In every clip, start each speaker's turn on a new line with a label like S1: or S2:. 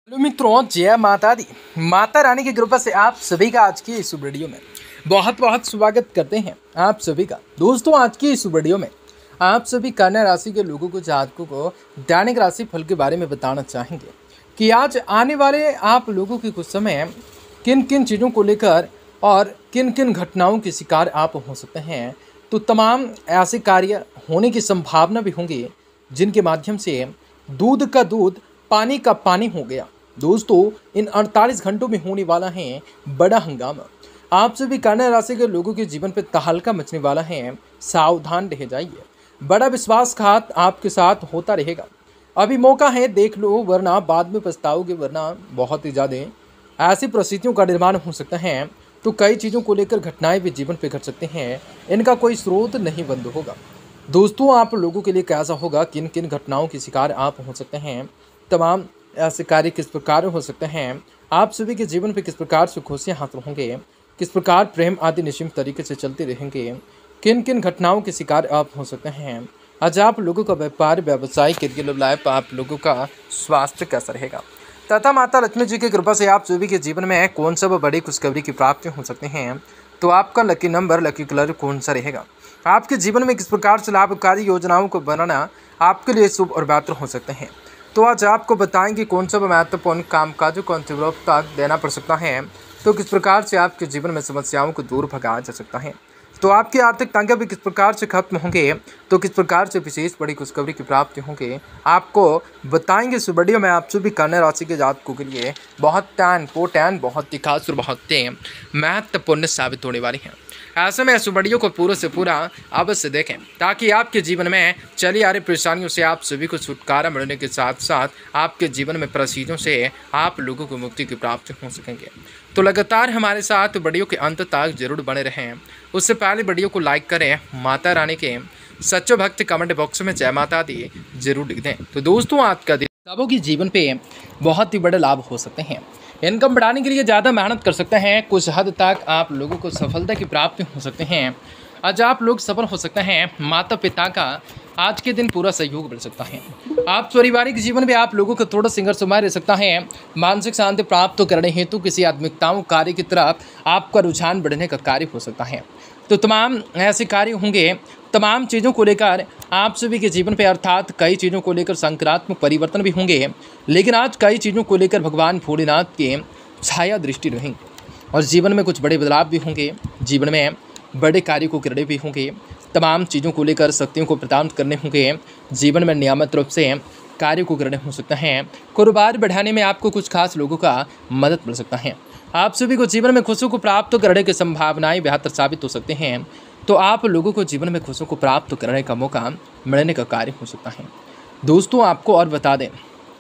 S1: Hello मित्रों, जय माता दी। माता रानी की कृपा से आप सभी का आज की इस वीडियो में बहुत बहुत स्वागत करते हैं आप सभी का। दोस्तों, आज की इस वीडियो में आप सभी कन्या राशि के लोगों को, जातकों को दैनिक राशि फल के बारे में बताना चाहेंगे कि आज आने वाले आप लोगों के कुछ समय किन किन चीज़ों को लेकर और किन किन घटनाओं के शिकार आप हो सकते हैं। तो तमाम ऐसे कार्य होने की संभावना भी होंगी जिनके माध्यम से दूध का दूध, पानी का पानी हो गया। दोस्तों, इन 48 घंटों में होने वाला है बड़ा हंगामा। आप सभी कन्या राशि के लोगों के जीवन पर तहलका मचने वाला है, सावधान रह जाइए। बड़ा विश्वासघात आपके साथ होता रहेगा। अभी मौका है, देख लो, वरना बाद में पछताओगे, वरना बहुत ही ज़्यादा ऐसी परिस्थितियों का निर्माण हो सकता है। तो कई चीज़ों को लेकर घटनाएं भी जीवन पे घट सकते हैं, इनका कोई स्रोत नहीं बंद होगा। दोस्तों, आप लोगों के लिए कैसा होगा, किन किन घटनाओं के शिकार आप हो सकते हैं, तमाम ऐसे कार्य किस प्रकार हो सकते हैं, आप सभी के जीवन पे किस प्रकार से खुशियाँ हासिल होंगे, किस प्रकार प्रेम आदि निश्चित तरीके से चलते रहेंगे, किन किन घटनाओं के शिकार आप हो सकते हैं। आज आप लोगों का व्यापार, व्यवसाय, करियर लाइफ, आप लोगों का स्वास्थ्य कैसा रहेगा, तथा माता लक्ष्मी जी की कृपा से आप सभी के जीवन में कौन सा बड़ी खुशखबरी की प्राप्ति हो सकते हैं। तो आपका लकी नंबर, लकी कलर कौन सा रहेगा, आपके जीवन में किस प्रकार से लाभकारी योजनाओं को बनाना आपके लिए शुभ और बेहतर हो सकते हैं। तो आज आपको बताएंगे कौन सा महत्वपूर्ण कामकाजों को अंतिम तक देना पड़ सकता है, तो किस प्रकार से आपके जीवन में समस्याओं को दूर भगाया जा सकता है, तो आपकी आर्थिक तंगियां भी किस प्रकार से खत्म होंगे, तो किस प्रकार से विशेष बड़ी खुशखबरी की प्राप्ति होंगे, आपको बताएंगे इस वीडियो में। आप सभी कन्या राशि के जातकों के लिए बहुत इम्पोर्टेंट, बहुत ही खास और बहुत महत्वपूर्ण साबित होने वाली है। ऐसे में इस वीडियो को पूरा से पूरा अवश्य देखें, ताकि आपके जीवन में चली आ रही परेशानियों से आप सभी को छुटकारा मिलने के साथ साथ आपके जीवन में परिस्थितियों से आप लोगों को मुक्ति की प्राप्ति हो सकेंगे। तो लगातार हमारे साथ वीडियो के अंत तक जरूर बने रहें। उससे पहले वीडियो को लाइक करें, माता रानी के सच्चे भक्त कमेंट बॉक्स में जय माता दी जरूर लिख दें। तो दोस्तों, आज का दिन सबों के जीवन पे बहुत ही बड़े लाभ हो सकते हैं। इनकम बढ़ाने के लिए ज़्यादा मेहनत कर सकते हैं, कुछ हद तक आप लोगों को सफलता की प्राप्ति हो सकते हैं। आज आप लोग सफल हो सकते हैं। माता पिता का आज के दिन पूरा सहयोग मिल सकता है। आप पारिवारिक जीवन में आप लोगों को थोड़ा संघर्षमय रह सकता है। मानसिक शांति प्राप्त करने हेतु किसी आध्यात्मिकताओं कार्य की तरफ आपका रुझान बढ़ने का कार्य हो सकता है। तो तमाम ऐसे कार्य होंगे, तमाम चीज़ों को लेकर आप सभी के जीवन पे, अर्थात कई चीज़ों को लेकर सकारात्मक परिवर्तन भी होंगे। लेकिन आज कई चीज़ों को लेकर भगवान भोलेनाथ के छाया दृष्टि रहेंगे और जीवन में कुछ बड़े बदलाव भी होंगे। जीवन में बड़े कार्य को करने भी होंगे, तमाम चीज़ों को लेकर शक्तियों को प्रदान करने होंगे। जीवन में नियमित रूप से कार्य को करने हो सकता है। कारोबार बढ़ाने में आपको कुछ खास लोगों का मदद मिल सकता है। आप सभी को जीवन में खुशियों को प्राप्त करने की संभावनाएं बेहतर साबित हो सकते हैं। तो आप लोगों को जीवन में खुशियों को प्राप्त करने का मौका मिलने का कार्य हो सकता है। दोस्तों, आपको और बता दें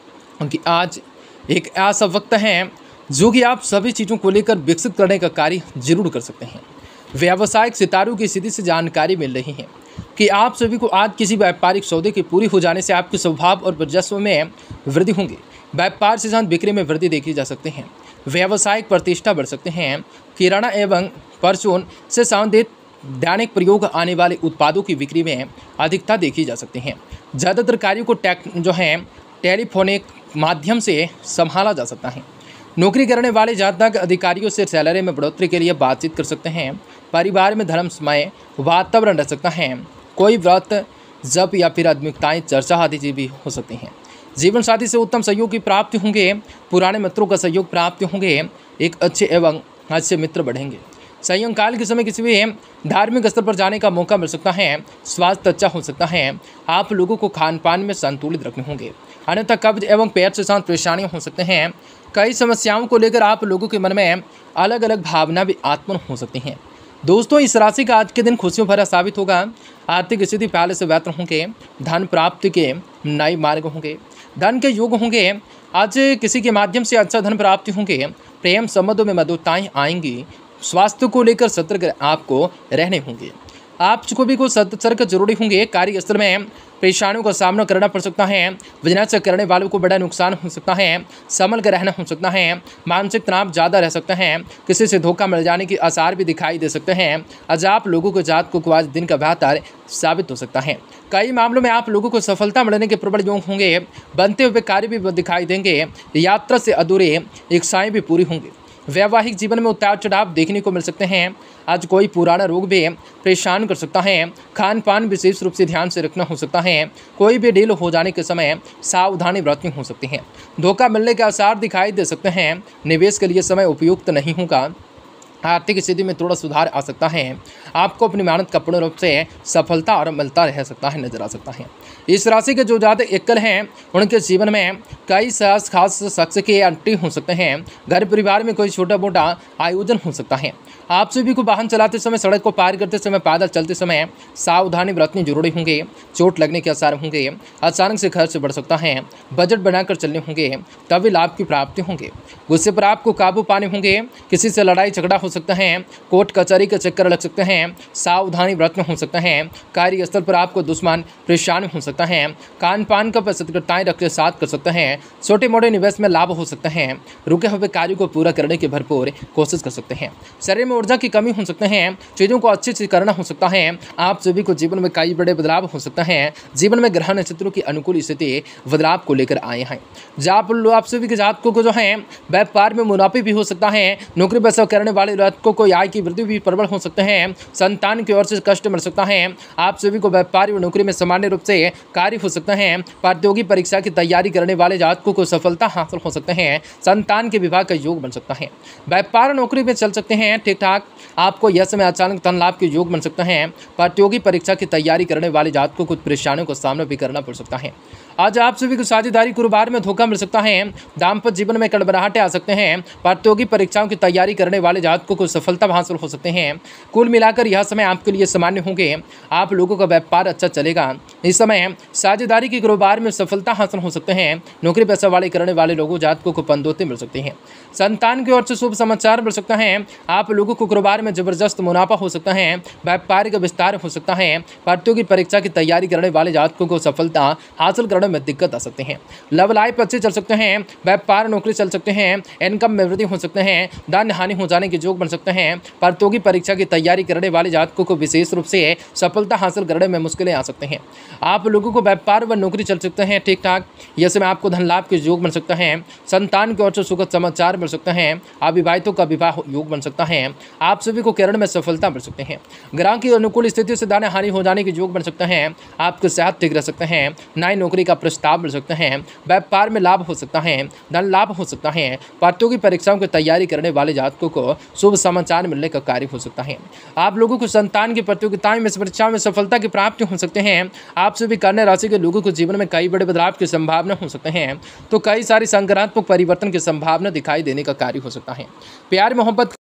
S1: कि आज एक ऐसा वक्त है जो कि आप सभी चीज़ों को लेकर विकसित करने का कार्य जरूर कर सकते हैं। व्यावसायिक सितारों की स्थिति से जानकारी मिल रही है कि आप सभी को आज किसी व्यापारिक सौदे के पूरी हो जाने से आपके स्वभाव और वर्चस्व में वृद्धि होंगी। व्यापार से साथ बिक्री में वृद्धि देखी जा सकते हैं। व्यावसायिक प्रतिष्ठा बढ़ सकते हैं। किराना एवं परचून से संबंधित दैनिक प्रयोग आने वाले उत्पादों की बिक्री में अधिकता देखी जा सकती है। ज़्यादातर कार्यों को टेलीफोनिक माध्यम से संभाला जा सकता है। नौकरी करने वाले जातक अधिकारियों से सैलरी में बढ़ोतरी के लिए बातचीत कर सकते हैं। परिवार में धर्ममय वातावरण रह सकता है। कोई व्रत, जप या फिर आध्यात्मिकताएं चर्चा आदि भी हो सकती हैं। जीवन साथी से उत्तम सहयोग की प्राप्ति होंगे। पुराने मित्रों का सहयोग प्राप्त होंगे। एक अच्छे एवं अच्छे मित्र बढ़ेंगे। सायंकाल के समय किसी भी धार्मिक स्थल पर जाने का मौका मिल सकता है। स्वास्थ्य अच्छा हो सकता है। आप लोगों को खान पान में संतुलित रखने होंगे, अन्यथा कब्ज एवं पेट से साथ परेशानियां हो सकते हैं। कई समस्याओं को लेकर आप लोगों के मन में अलग अलग भावना भी उत्पन्न हो सकती हैं। दोस्तों, इस राशि का आज के दिन खुशियों भरा साबित होगा। आर्थिक स्थिति पहले से बेहतर होंगे। धन प्राप्ति के नए मार्ग होंगे। धन के योग होंगे। आज किसी के माध्यम से अच्छा धन प्राप्ति होंगे। प्रेम संबंधों में मधुरताएं आएंगी। स्वास्थ्य को लेकर सतर्क आपको रहने होंगे। आप सभी को सतर्क जरूरी होंगे। कार्यस्थल में परेशानियों का सामना करना पड़ सकता है। बिजनेस करने वालों को बड़ा नुकसान हो सकता है। संभल कर रहना हो सकता है। मानसिक तनाव ज़्यादा रह सकता है। किसी से धोखा मिल जाने के आसार भी दिखाई दे सकते हैं। आज आप लोगों को जात को आज दिन का बेहतर साबित हो सकता है। कई मामलों में आप लोगों को सफलता मिलने के प्रबल योग होंगे। बनते हुए कार्य भी दिखाई देंगे। यात्रा से अधूरे इच्छाएं भी पूरी होंगी। वैवाहिक जीवन में उतार चढ़ाव देखने को मिल सकते हैं। आज कोई पुराना रोग भी परेशान कर सकता है। खान पान विशेष रूप से ध्यान से रखना हो सकता है। कोई भी डील हो जाने के समय सावधानी बरतनी हो सकती है। धोखा मिलने के आसार दिखाई दे सकते हैं। निवेश के लिए समय उपयुक्त नहीं होगा। आर्थिक स्थिति में थोड़ा सुधार आ सकता है। आपको अपनी मेहनत का पूर्ण रूप से सफलता और मिलता रह सकता है, नजर आ सकता है। इस राशि के जो जातक एकल हैं उनके जीवन में कई खास शख्स के एंट्री हो सकते हैं। घर परिवार में कोई छोटा मोटा आयोजन हो सकता है। आप सभी को वाहन चलाते समय, सड़क को पार करते समय, पैदल चलते समय सावधानी बरतनी जरूरी होंगे। चोट लगने के आसार होंगे। अचानक से खर्च बढ़ सकता है। बजट बनाकर चलने होंगे, तभी लाभ की प्राप्ति होंगे। गुस्से पर आपको काबू पाने होंगे। किसी से लड़ाई झगड़ा हो सकता है। कोर्ट कचहरी के चक्कर लग सकते हैं। सावधानी बरतना हो सकता है। कार्यस्थल पर आपको दुश्मन परेशान हो सकता है। खान पान का सतर्कताएं रखते साथ कर सकते हैं। छोटे मोटे निवेश में लाभ हो सकता है। रुके हुए कार्य को पूरा करने की भरपूर कोशिश कर सकते हैं। शरीर में ऊर्जा की कमी हो सकते हैं। चीज़ों को अच्छे से करना हो सकता है। आप सभी को जीवन में कई बड़े बदलाव हो सकता है। जीवन में ग्रह नक्षत्रों की अनुकूल स्थिति बदलाव को लेकर आए हैं। जहाँ आप सभी के जातकों को जो है व्यापार में मुनाफे भी हो सकता है। नौकरी पेशा करने वाले जातकों को आय की वृद्धि भी प्रबल हो सकते हैं। संतान की ओर से कष्ट मिल सकता है। आप सभी को व्यापार व नौकरी में सामान्य रूप से कार्य हो सकता है। प्रतियोगी परीक्षा की तैयारी करने वाले जातकों को सफलता हासिल हो सकते हैं। संतान के विवाह का योग बन सकता है। व्यापार नौकरी में चल सकते हैं ठीक ठाक। आपको यह समय अचानक धन लाभ के योग बन सकता है। प्रतियोगी परीक्षा की तैयारी करने वाले जातकों को कुछ परेशानियों का सामना भी करना पड़ सकता है। आज आप सभी को साझेदारी कारोबार में धोखा मिल सकता है। दाम्पत्य जीवन में कड़बड़ाहटें आ सकते हैं। प्रतियोगी परीक्षाओं की तैयारी करने वाले जातकों को सफलता हासिल हो सकते हैं। कुल मिलाकर यह समय आपके लिए सामान्य होंगे। आप लोगों का व्यापार अच्छा चलेगा। इस समय साझेदारी के कारोबार में सफलता हासिल हो सकते हैं। नौकरी पेशा वाले करने वाले लोगों जातकों को पनौती मिल सकती है। संतान की ओर से शुभ समाचार मिल सकता है। आप लोगों को कारोबार में जबरदस्त मुनाफा हो सकता है। व्यापार का विस्तार हो सकता है। प्रतियोगी परीक्षा की तैयारी करने वाले जातकों को सफलता हासिल करने में दिक्कत आ सकते हैं। लव लाइफ अच्छे चल सकते हैं। व्यापार नौकरी चल सकते हैं। इनकम में वृद्धि हो सकते हैं। धन हानि हो जाने के योग बन सकते हैं। प्रतियोगी परीक्षा की तैयारी करने वाले जातकों को विशेष रूप से सफलता हासिल करने में मुश्किलें आ सकते हैं। आप लोगों को व्यापार व नौकरी चल सकते हैं ठीक ठाक। यह समय आपको धन लाभ के योग बन सकता है। संतान की ओर से सुखद समाचार मिल सकता है। अविवाहितों का विवाह योग बन सकता है। आप सभी को करियर में सफलता मिल सकते हैं। ग्रह की अनुकूल स्थिति से धन हानि हो जाने के योग बन सकता है। आपकी सेहत ठीक रह सकते हैं। नई नौकरी का प्रस्ताव मिल सकते हैं। व्यापार में लाभ हो सकता है। धन लाभ हो सकता है। प्रतियोगी परीक्षाओं की तैयारी करने वाले जातकों को शुभ समाचार मिलने का कार्य हो सकता है। आप लोगों को संतान की प्रतियोगिताएं में परीक्षाओं में सफलता की प्राप्ति हो सकते हैं। आप सभी कन्या राशि के लोगों को जीवन में कई बड़े बदलाव की संभावना हो सकते हैं। तो कई सारी सकारात्मक परिवर्तन की संभावना दिखाई देने का कार्य हो सकता है। प्यार मोहब्बत